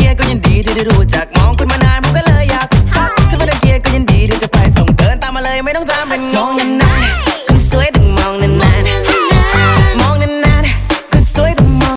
ยร์ก็ยินดีที่ได้รู้จักมองคุณมานานผมก็เลยอยากทักถ้าไม่ได้เกียร์ก็ยินดีที่จะไปส่งเดินตามมาเลยไม่ต้องถามเป็นงงยังไง